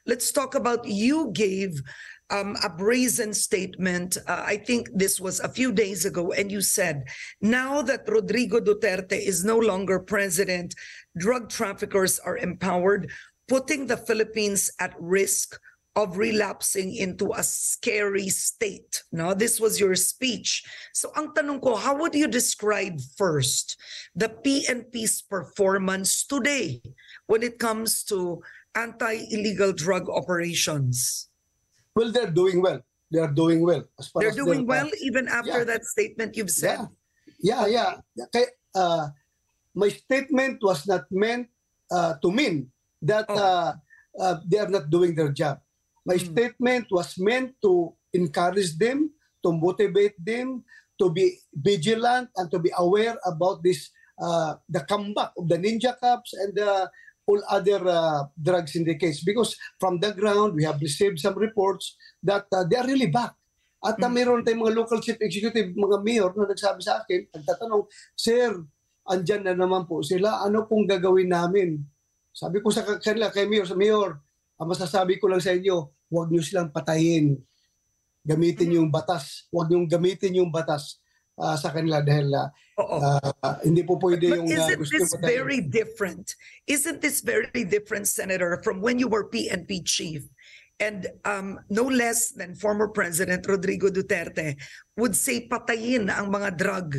let's talk about, you gave a brazen statement. I think this was a few days ago, and you said, now that Rodrigo Duterte is no longer president, drug traffickers are empowered, putting the Philippines at risk of relapsing into a scary state. No, this was your speech. So ang tanong ko, how would you describe first the PNP's performance today when it comes to anti-illegal drug operations? Well, they're doing well. They are doing well. They're doing well even after that statement you've said? Yeah. Okay, my statement was not meant to mean that they are not doing their job. My statement was meant to encourage them, to motivate them, to be vigilant and to be aware about this, the comeback of the Ninja Cups and all other drug syndicates. Because from the ground, we have received some reports that they are really back. At mayroon tayong mga local chief executive, mga mayor na nagsabi sa akin, nagtatanong, Sir, andyan na naman po sila, ano pong gagawin namin? Sabi ko sa kanila, kay Mayor, ang masasabi ko lang sa inyo, huwag niyo silang patayin. Gamitin yung batas. Huwag niyo gamitin yung batas sa kanila dahil hindi po pwede yung gusto this very different? Isn't this very different, Senator, from when you were PNP chief? And no less than former President Rodrigo Duterte would say patayin ang mga drug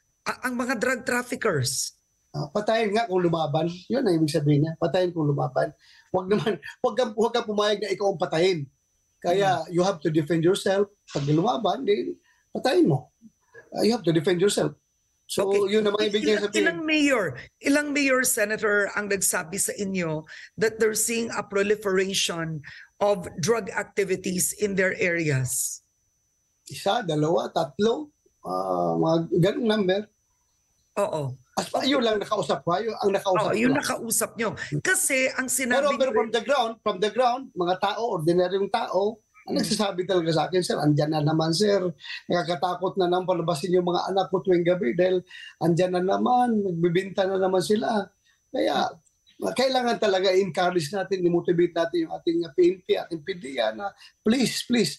traffickers. Patayin nga kung lumaban. Yun ang ibig sabihin niya. Patayin kung lumaban. Huwag kang pumayag na ikaw ang patayin. Kaya you have to defend yourself. Pag lumaban, patayin mo. You have to defend yourself. So yun ang ibig niya sabihin. Ilang mayor, Senator, ang nagsabi sa inyo that they're seeing a proliferation of drug activities in their areas? Isa, dalawa, tatlo, mga ganung number. Oo. Yun lang nakausap ko. Yung nakausap nyo. Kasi ang sinabi... Pero from the ground, mga tao, ordinaryong tao, ang nagsasabi talaga sa akin, Sir, andyan na naman, Sir. Nakakatakot na naman palabasin yung mga anak ko tuwing gabi dahil andyan na naman, nagbibinta na naman sila. Kaya, kailangan talaga i-encourage natin, i-motivate natin yung ating PNP, ating PDEA na please,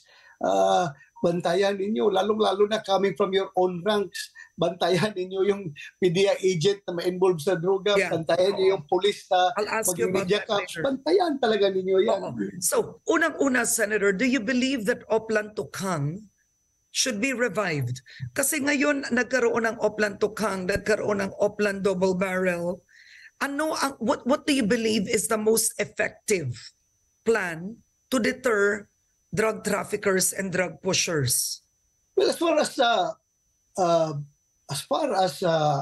bantayan ninyo, lalong-lalo na coming from your own ranks, bantayan ninyo yung PDEA agent na ma-involve sa droga, bantayan niyo yung police na mag-media camps, bantayan talaga ninyo yan. So, unang-una, Senator, do you believe that Oplan Tukang should be revived? Kasi ngayon, nagkaroon ng Oplan Tukang, nagkaroon ng Oplan Double Barrel. What do you believe is the most effective plan to deter drug traffickers and drug pushers? Well, as far as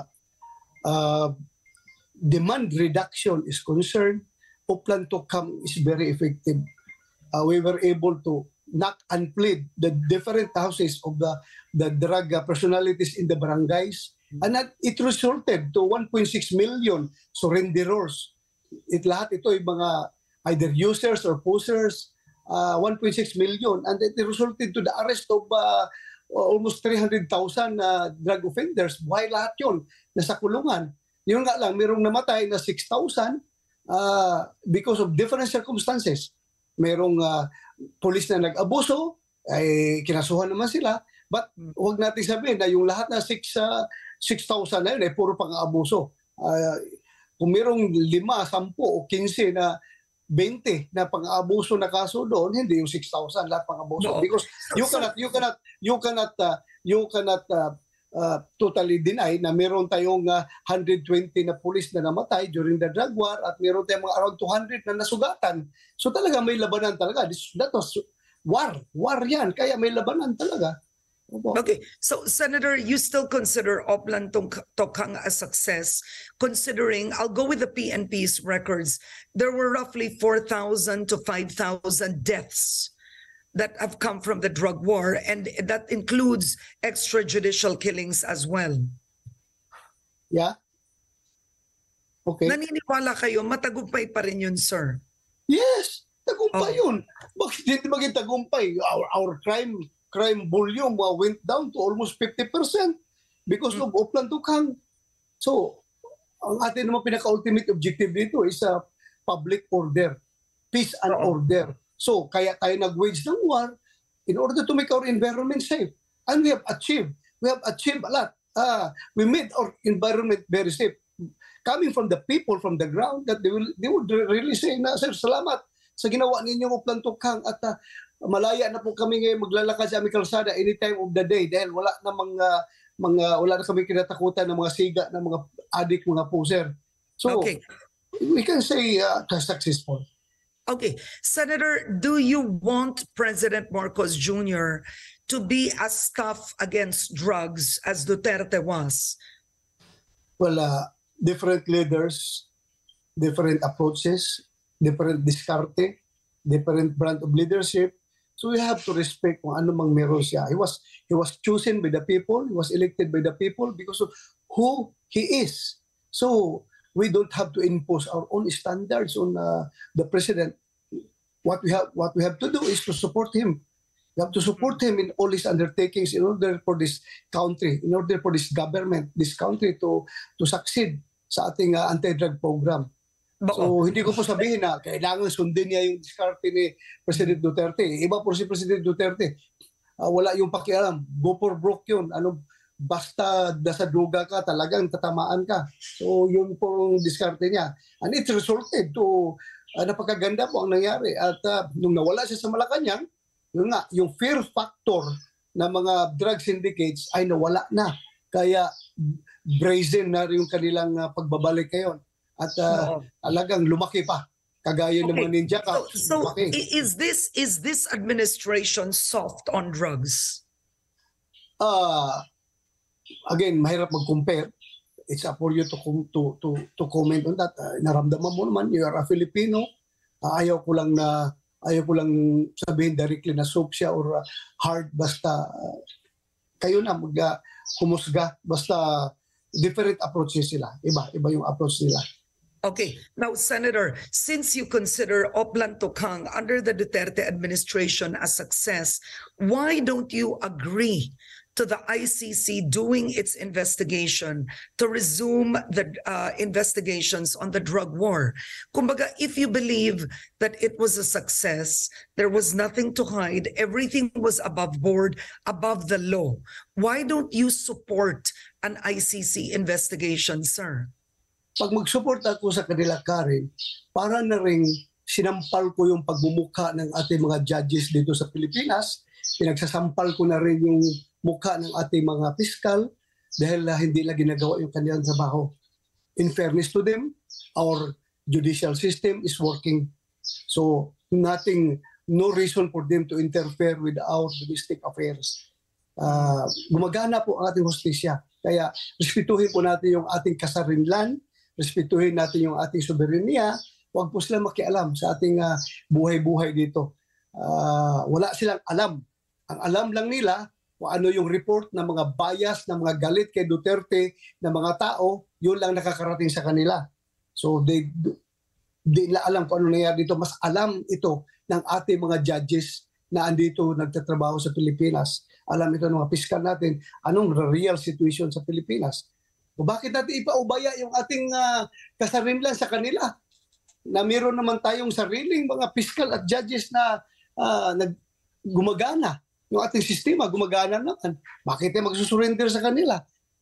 demand reduction is concerned, Oplan Tukang is very effective. We were able to knock and plead the different houses of the drug personalities in the barangays, and it resulted to 1.6 million surrenderers. Lahat ito ay mga either users or pushers. 1.6 million, and it resulted to the arrest of almost 300,000 drug offenders. Buhay lahat yun, nasa kulungan. Yun nga lang, mayroong namatay na 6,000 because of different circumstances. Mayroong police na nag-abuso, ay kinasuhan naman sila, but huwag natin sabihin na yung lahat na 6,000 na yun ay puro pang-abuso. Kung mayroong 5, 10 o 15 na 20 na pang-abuso na kaso doon, hindi yung 6,000 lahat pang-abuso. Because you cannot totally deny na meron tayong 120 na pulis na namatay during the drug war at meron tayong mga around 200 na nasugatan. So talaga may labanan talaga. That was war. War yan. Kaya may labanan talaga. Okay, so Senator, you still consider Oplan Tukang a success, considering, I'll go with the PNP's records, there were roughly 4,000 to 5,000 deaths that have come from the drug war, and that includes extrajudicial killings as well. Yeah. Okay. Naniniwala kayo, matagumpay pa rin yun, sir? Yes, tagumpay yun. Bakit hindi maging tagumpay? Our crime volume went down to almost 50% because of Oplan Tukang. So, ang atin naman pinaka-ultimate objective dito is public order. peace and Oo. order. So, kaya tayo nag-wage ng war in order to make our environment safe. And we have achieved a lot. We made our environment very safe. Coming from the people, from the ground, that they would really say na, sir, salamat sa ginawa ninyo mo plantukhang at malaya na po kami ngayon maglalakad sa aming kalsada any time of the day dahil wala na wala na kami kinatakutan ng mga siga, ng mga adik, mga poser. So, Okay. we can say successful. Okay. Senator, do you want President Marcos Jr. to be as tough against drugs as Duterte was? Well, different leaders, different approaches, different diskarte, different brand of leadership. So we have to respect kung ano mang meron siya. He was chosen by the people, he was elected by the people because of who he is. So we don't have to impose our own standards on the president. What we have to do is to support him. We have to support him in all his undertakings in order for this country, in order for this government, this country to succeed sa ating anti-drug program. So hindi ko po sabihin na kailangan sundin niya yung diskarte ni President Duterte. Iba po si President Duterte. Wala yung pakialam. Go for broke yun. Basta nasa droga ka, talagang tatamaan ka. So yun po yung diskarte niya. And it resulted to napakaganda po ang nangyari. At nung nawala siya sa Malacanang, yun nga, yung fear factor ng mga drug syndicates ay nawala na. Kaya brazen na yung kanilang pagbabalik ngayon. At talagang lumaki pa. Kagaya ng mga ninja ka. So is this administration soft on drugs? Again, mahirap mag-compare. It's up for you to comment on that. Naramdaman mo naman, you are a Filipino. Ayaw ko lang sabihin directly na soft siya or hard, basta kayo na humusga, basta different approaches sila. Iba yung approach nila. Okay. Now, Senator, since you consider Oplan Tokang under the Duterte administration a success, why don't you agree to the ICC doing its investigation to resume the investigations on the drug war? Kumbaga, if you believe that it was a success, there was nothing to hide, everything was above board, above the law, why don't you support an ICC investigation, sir? Pag mag-support ako sa kanila, Karen, para na rin sinampal ko yung pagmumukha ng ating mga judges dito sa Pilipinas, pinagsasampal ko na rin yung mukha ng ating mga piskal dahil hindi na ginagawa yung kanilang trabaho. In fairness to them, our judicial system is working. So, no reason for them to interfere with our domestic affairs. Gumagana po ang ating hustisya. Kaya, respetuhin po natin yung ating kasarinlan, respetuhin natin yung ating soberenya, huwag po sila makialam sa ating buhay-buhay dito. Wala silang alam. Ang alam lang nila kung ano yung report ng mga bias, ng mga galit kay Duterte, ng mga tao, yun lang nakakarating sa kanila. So they nila alam kung ano nangyari dito. Mas alam ito ng ating mga judges na andito nagtatrabaho sa Pilipinas. Alam ito ng mga piskal natin anong real situation sa Pilipinas. O bakit natin ipaubaya yung ating kasarinlan sa kanila? Na meron naman tayong sariling mga piskal at judges na gumagana. Yung ating sistema, gumagana naman. Bakit tayo magsusurrender sa kanila?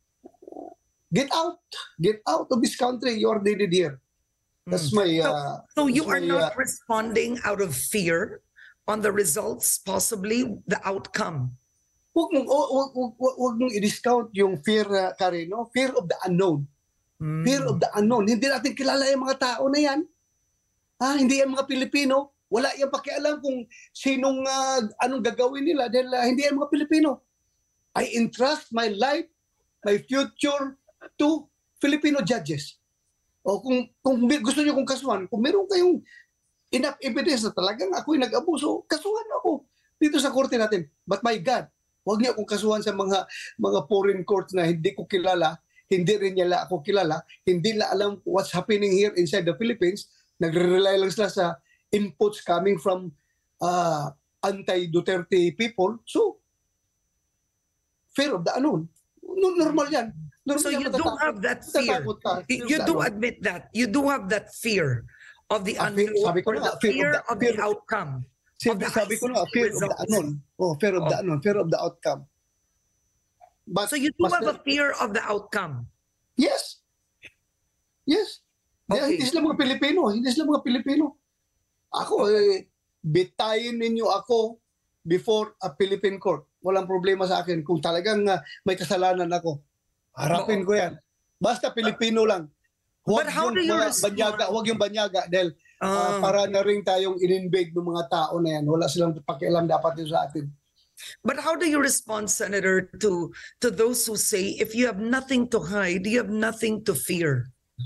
Get out. Get out of this country. You are needed here. That's my... So you are not responding out of fear on the results, possibly the outcome? Huwag mong i-discount yung fear, Karen, no? Fear of the unknown. Fear of the unknown. Hindi natin kilala yung mga tao na yan. Hindi yan mga Pilipino. Wala yung pakialam kung sinong anong gagawin nila dahil hindi yan mga Pilipino. I entrust my life, my future to Filipino judges. O kung gusto niyo kong kasuhan, kung meron kayong enough evidence na talagang ako'y nag-abuso, kasuhan ako dito sa korte natin. But my God, huwag niyo akong kasuhan sa mga foreign courts na hindi ko kilala, hindi rin nila ako kilala, hindi na alam what's happening here inside the Philippines. Nagre-rely lang sila sa inputs coming from anti-Duterte people. So, fear of the unknown. Normal yan. Normal So yan, you do have that fear. You do admit that. You do have that fear of the Fear, unknown, sabi ko or na, the fear of the outcome? sabi ko na, fear of the unknown. Oh, fear of the unknown, fear of the outcome. But So you do have a fear of the outcome? Yes. Yes. Okay. Hindi sila mga Pilipino. Hindi sila mga Pilipino. Ako, bitayin ninyo ako before a Philippine court. Walang problema sa akin. Kung talagang may kasalanan ako, harapin ko yan. Basta Pilipino lang. But how do you respond? Huwag yung banyaga dahil para na rin tayong in-invade ng mga tao na yan. Wala silang pakialam dapat yun sa atin. But how do you respond, Senator, to those who say, if you have nothing to hide, you have nothing to fear?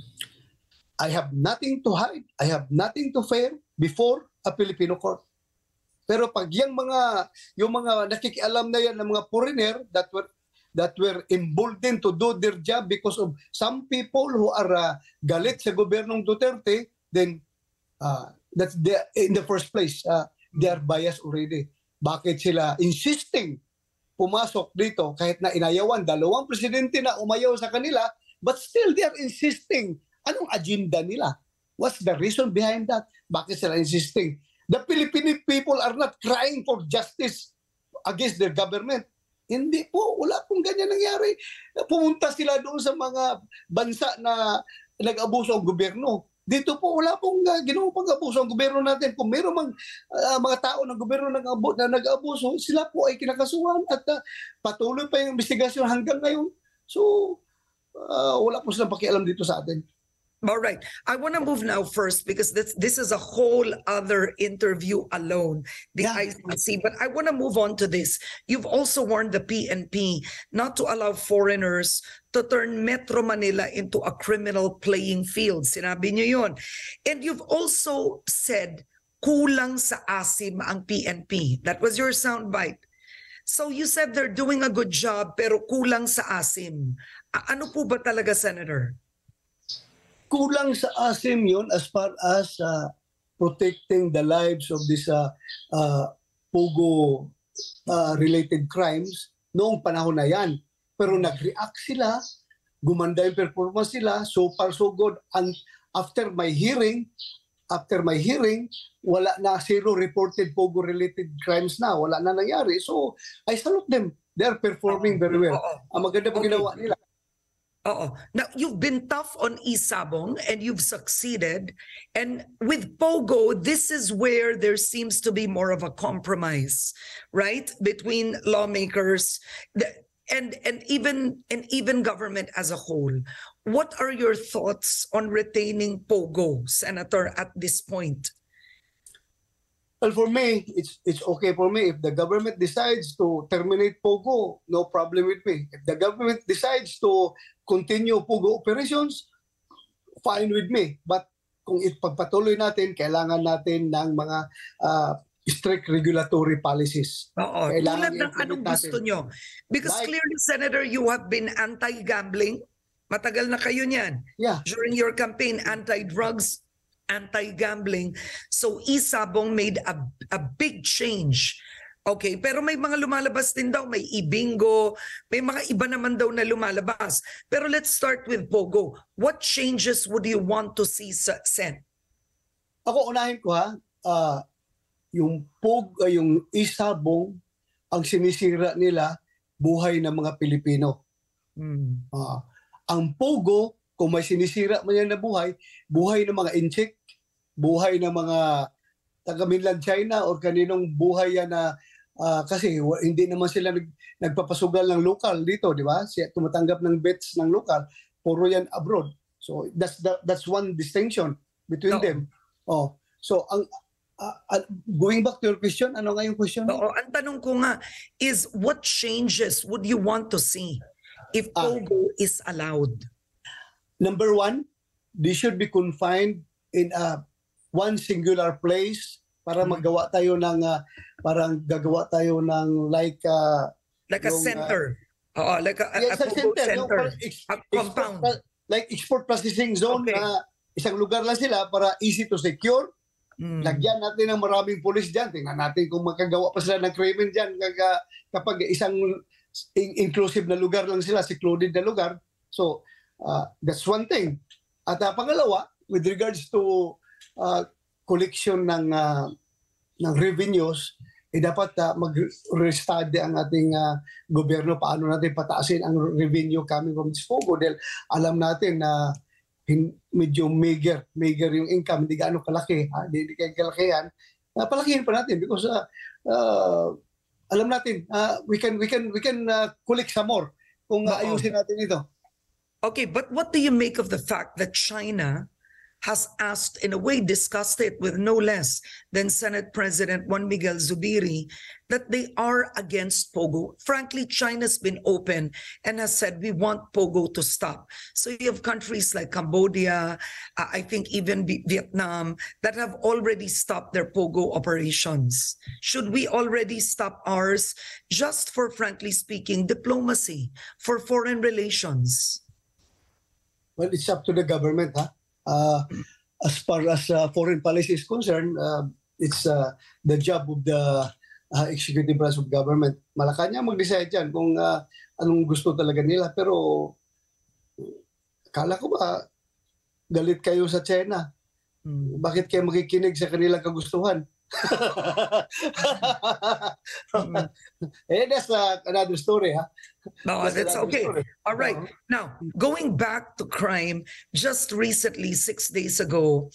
I have nothing to hide. I have nothing to fear before a Filipino court. Pero pag yung mga nakikialam na yan ng mga foreigner that were emboldened to do their job because of some people who are galit sa gobernong Duterte, then that's in the first place, they are biased already. Bakit sila insisting pumasok dito kahit na inayawan, dalawang presidente na umayaw sa kanila, but still they are insisting. Anong agenda nila? What's the reason behind that? Bakit sila insisting? The Filipino people are not crying for justice against their government. Hindi po, wala pong ganyan nangyari. Pumunta sila doon sa mga bansa na nag-abuso ang gobyerno. Dito po, wala pong ginawang pag-abuso ang gobyerno natin. Kung mayroong mga tao ng gobyerno na nag-abuso, sila po ay kinakasuhan at patuloy pa yung investigasyon hanggang ngayon. So, wala po silang pakialam dito sa atin. All right. I want to move now first because this is a whole other interview alone, the ICC. But I want to move on to this. You've also warned the PNP not to allow foreigners to turn Metro Manila into a criminal playing field. Sinabi niyo yun. And you've also said, kulang sa asim ang PNP. That was your soundbite. So you said they're doing a good job pero kulang sa asim. Ano po ba talaga, Senator? Kulang sa asim yun as far as protecting the lives of these Pogo related crimes noong panahon na yan. Pero nag-react sila, gumanda yung performance sila, so far so good. And after my hearing, wala na, zero reported Pogo related crimes na, wala na nangyari. So I salute them. They are performing very well. Ang maganda po ginawa nila. Now, you've been tough on Isabong and you've succeeded. And with Pogo, this is where there seems to be more of a compromise, right? Between lawmakers and even government as a whole. What are your thoughts on retaining Pogo, Senator, at this point? Well, for me, it's okay for me. If the government decides to terminate Pogo, no problem with me. If the government decides to continue Pogo operations, fine with me. But kung ipagpatuloy natin, kailangan natin ng mga strict regulatory policies. Tulad ng anong gusto nyo? Because clearly, Senator, you have been anti-gambling. Matagal na kayo niyan. Yeah. During your campaign, anti-drugs, anti-gambling. So Isabong made a big change. Okay, pero may mga lumalabas din daw, may ibingo, may mga iba naman daw na lumalabas. Pero let's start with Pogo. What changes would you want to see, Sen? Ako unahin ko yung Isabong, ang sinisira nila buhay ng mga Pilipino. Ang Pogo, kung may sinisira man yan na buhay ng mga inchik, buhay ng mga taga-mainland China o kaninong buhay yan na kasi hindi naman sila nagpapasugal ng local dito, di ba? Tumatanggap ng bets ng local, puro yan abroad. So that's one distinction between them. So going back to your question, ano nga yung question? Ang tanong ko nga is what changes would you want to see if Pogo is allowed? Number one, they should be confined in one singular place para magawa tayo ng parang gagawa tayo ng like a center. Like a center. A compound. Like export processing zone na isang lugar lang sila para easy to secure. Lagyan natin ng maraming pulis dyan. Tingnan natin kung makagawa pa sila ng krimen dyan kapag isang inclusive na lugar lang sila, secluded na lugar. So, that's one thing. At pangalawa, with regards to collection ng revenues, dapat mag-restudy ang ating gobyerno paano natin pataasin ang revenue coming from this POGO dahil alam natin na medyo meager yung income, hindi gaano kalaki, hindi kaya kalakihan, palakihin pa natin because alam natin we can collect some more kung ayusin natin ito. Okay, but what do you make of the fact that China has asked, in a way, discussed it with no less than Senate President Juan Miguel Zubiri, that they are against POGO? Frankly, China's been open and has said, we want POGO to stop. So you have countries like Cambodia, I think even Vietnam, that have already stopped their POGO operations. Should we already stop ours just for, frankly speaking, diplomacy, for foreign relations? Well, it's up to the government, as far as foreign policy is concerned, it's the job of the executive branch of government. Malacanang mag-decide yan kung anong gusto talaga nila. Pero kala ko ba galit kayo sa China? Bakit kayo makikinig sa kanilang kagustuhan? That's another story, No, that's okay. All right. Now, going back to crime, just recently, 6 days ago,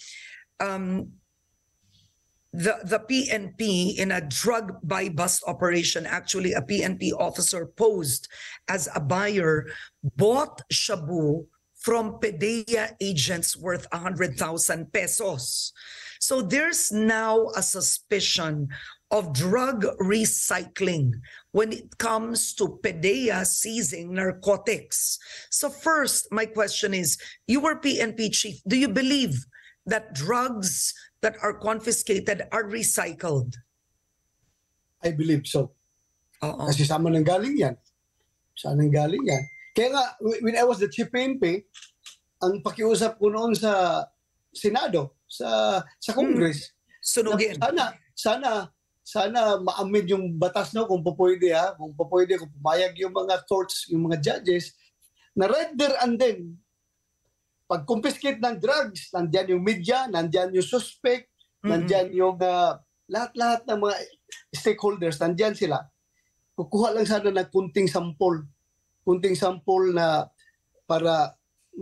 the PNP in a drug buy bust operation, actually a PNP officer posed as a buyer, bought shabu from PDEA agents worth 100,000 pesos. So there's now a suspicion of drug recycling when it comes to PDEA seizing narcotics. So first, my question is, you were PNP chief. Do you believe that drugs that are confiscated are recycled? I believe so. Kasi saan nang galing yan? Saan nang galing yan? Kaya nga, when I was the chief PNP, ang pakiusap ko noon sa Senado, sa Congress, sunugin. Sana ma-amend yung batas no kung pupwede kung pumayag yung mga courts, yung mga judges na right there and then pag confiscate ng drugs, nandiyan yung media, nandiyan yung suspect, nandiyan yung lahat-lahat ng mga stakeholders, nandiyan sila. Kukuha lang sana ng kunting sample na para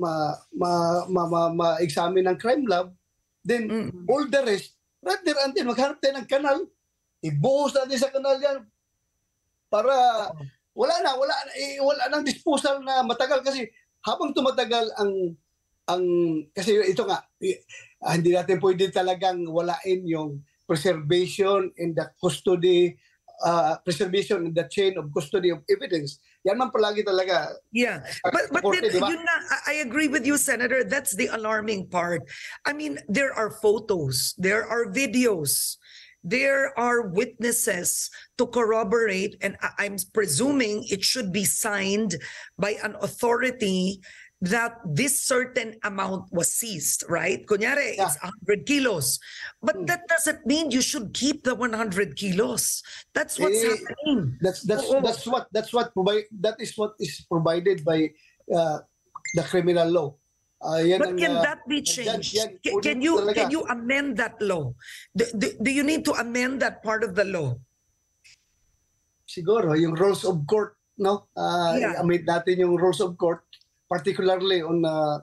ma-examine ng crime lab, then all the rest right there and then maghanap tayo ng kanal. Ibuhos natin sa kanal yan para wala nang disposal na matagal kasi habang tumatagal ang kasi ito nga hindi natin pwede talagang walain yung preservation and the custody preservation in the chain of custody of evidence. Yan man palagi talaga. Yeah. But yun na, I agree with you, Senator. That's the alarming part. I mean, there are photos, there are videos, there are witnesses to corroborate, and I'm presuming it should be signed by an authority that this certain amount was seized, right? Kunyari, it's 100 kilos. But that doesn't mean you should keep the 100 kilos. That's what's happening. That is what is provided by the criminal law. But can that be changed? Can you amend that law? Do you need to amend that part of the law? Siguro, yung rules of court, no? Amend natin yung rules of court, particularly on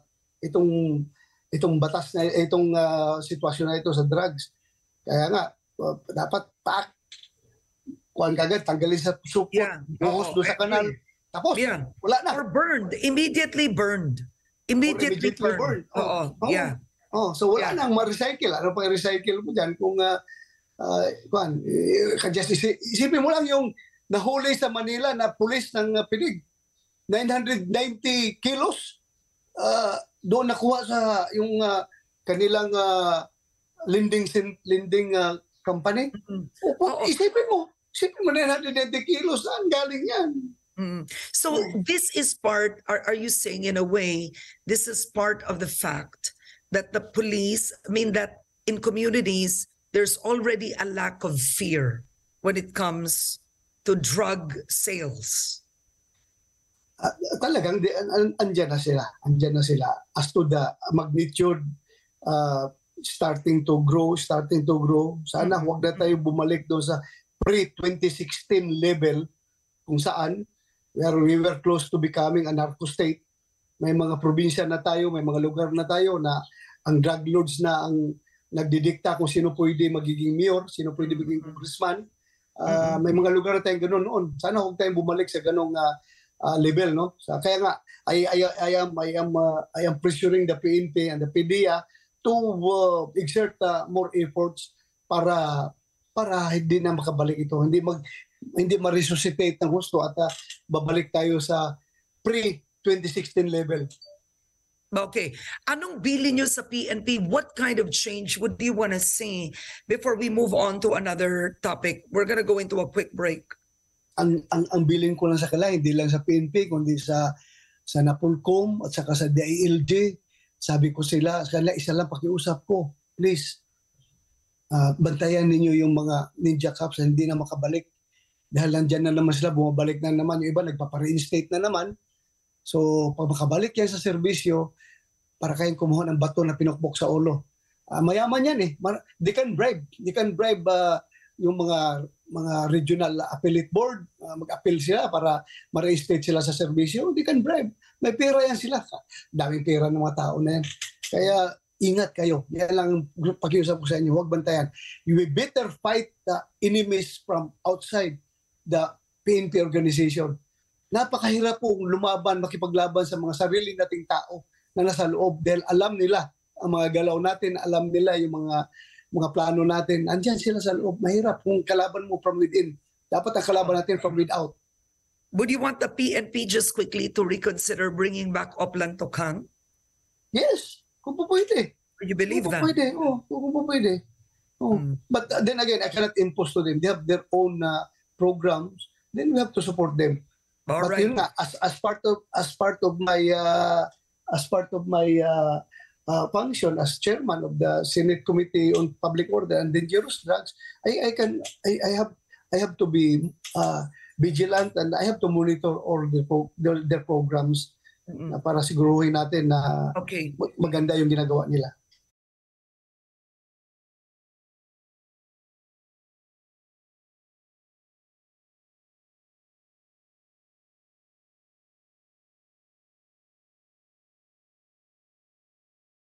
itong batas na itong sitwasyon na ito sa drugs. Kaya nga dapat kuan kagad tanggalin sa supot, buhos doon sa kanal. Tapos wala na. Or burned, immediately burned. Immediately burned. So wala nang ma-recycle. Ano pang recycle mo diyan kung kuan isipin mo lang yung nahuli sa Manila na pulis ng PDEA. 990 kilos doon nakuha sa yung kanilang lending company. Isipin mo 990 kilos saan galing yan? So this is part, are you saying in a way, this is part of the fact that the police, that in communities, there's already a lack of fear when it comes to drug sales? Talagang andyan na sila as to the magnitude starting to grow. Sana huwag na tayo bumalik doon sa pre-2016 level kung saan we were close to becoming a narco state. May mga probinsya na tayo, may mga lugar na tayo na ang drug lords na ang nagdidikta kung sino pwede magiging mayor, sino pwede magiging congressman. May mga lugar na tayong ganoon noon. Sana huwag tayong bumalik sa ganong level, no? Kaya nga I am pressuring the PNP and the PDEA to exert more efforts para hindi na makabalik ito, hindi ma-resuscitate ng gusto at babalik tayo sa pre-2016 level. Okay. Anong bilin nyo sa PNP? What kind of change would you want to see before we move on to another topic? We're gonna go into a quick break. Ang bilin ko lang sa kanila, hindi lang sa PNP, kundi sa Napolcom at saka sa DILG. Sabi ko sa kanila, isa lang pakiusap ko. Please, bantayan ninyo yung mga ninja cops na hindi na makabalik. Dahil nandyan na naman sila, bumabalik na naman. Yung iba, nagpapa-reinstate na naman. So, pag makabalik yan sa serbisyo, para kayong kumuha ng bato na pinukbok sa ulo. Mayaman yan eh. They can bribe. Yung mga regional appellate board, mag-appeal sila para ma-reinstate sila sa serbisyo. They can bribe. May pera yan sila. Daming pera ng mga tao na yan. Kaya ingat kayo. Yan lang pakiusap ko sa inyo. Huwag bantayan. You will better fight the enemies from outside the PNP organization. Napakahirap pong lumaban, makipaglaban sa mga sarili nating tao na nasa loob dahil alam nila ang mga galaw natin, alam nila yung mga plano natin. Andyan sila sa loob. Mahirap kung kalaban mo from within. Dapat ang kalaban natin from without. Would you want the PNP just quickly to reconsider bringing back Oplan Tokhang? Yes, kung po pwede. Do you believe that? Pwede, kung po pwede. But then again, I cannot impose to them. They have their own programs. Then we have to support them. All But right. yun nga, as part of my function as chairman of the Senate Committee on Public Order and Dangerous Drugs, I have to be vigilant and I have to monitor all their programs para siguruhin natin na Okay. maganda yung ginagawa nila.